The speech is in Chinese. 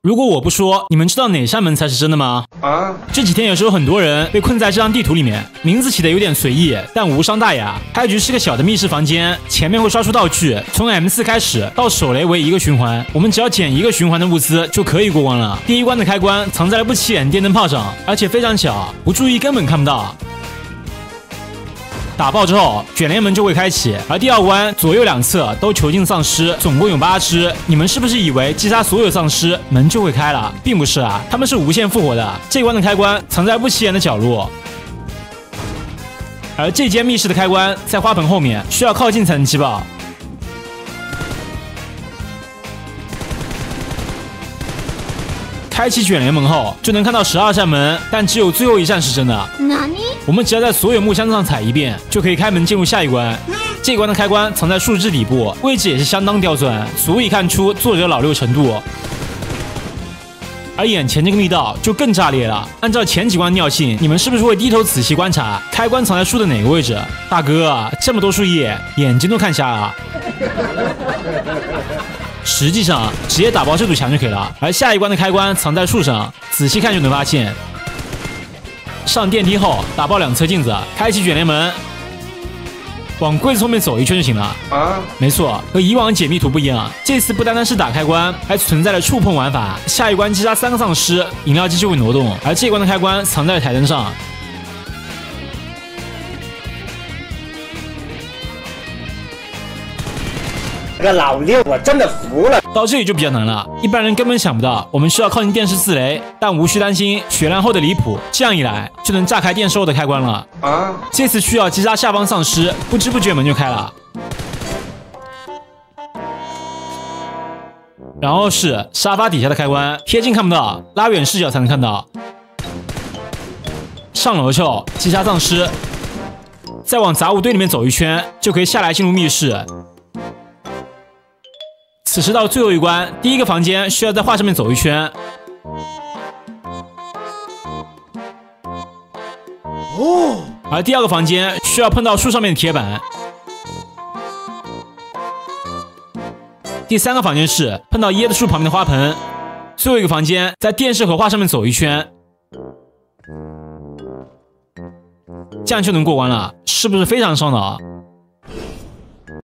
如果我不说，你们知道哪扇门才是真的吗？这几天也是有很多人被困在这张地图里面，名字起的有点随意，但无伤大雅。开局是个小的密室房间，前面会刷出道具，从 M4 开始到手雷为一个循环，我们只要捡一个循环的物资就可以过关了。第一关的开关藏在了不起眼电灯泡上，而且非常巧，不注意根本看不到。打爆之后，卷帘门就会开启，而第二关左右两侧都囚禁丧尸，总共有8只。你们是不是以为击杀所有丧尸门就会开了？并不是啊，他们是无限复活的。这关的开关藏在不起眼的角落，而这间密室的开关在花盆后面，需要靠近才能击爆。开启卷帘门后，就能看到12扇门，但只有最后一扇是真的。我们只要在所有木箱上踩一遍，就可以开门进入下一关。这关的开关藏在树枝底部，位置也是相当刁钻，足以看出作者老六程度。而眼前这个密道就更炸裂了。按照前几关尿性，你们是不是会低头仔细观察开关藏在树的哪个位置？大哥，这么多树叶，眼睛都看瞎了。实际上，直接打爆这堵墙就可以了。而下一关的开关藏在树上，仔细看就能发现。上电梯后，打爆2侧镜子，开启卷帘门，往柜子后面走一圈就行了。没错，和以往解密图不一样，这次不单单是打开关，还存在了触碰玩法。下一关击杀3个丧尸，饮料机就会挪动。而这关的开关藏在了台灯上。 这个老六我真的服了。 到这里就比较难了，一般人根本想不到，我们需要靠近电视4雷，但无需担心血量后的离谱，这样一来就能炸开电视后的开关了。这次需要击杀下方丧尸，不知不觉门就开了。然后是沙发底下的开关，贴近看不到，拉远视角才能看到。上楼后击杀丧尸，再往杂物堆里面走一圈，就可以下来进入密室。此时到最后一关，第一个房间需要在画上面走一圈。而第二个房间需要碰到树上面的铁板。第3个房间是碰到椰子树旁边的花盆。最后一个房间在电视和画上面走一圈，这样就能过关了，是不是非常烧脑？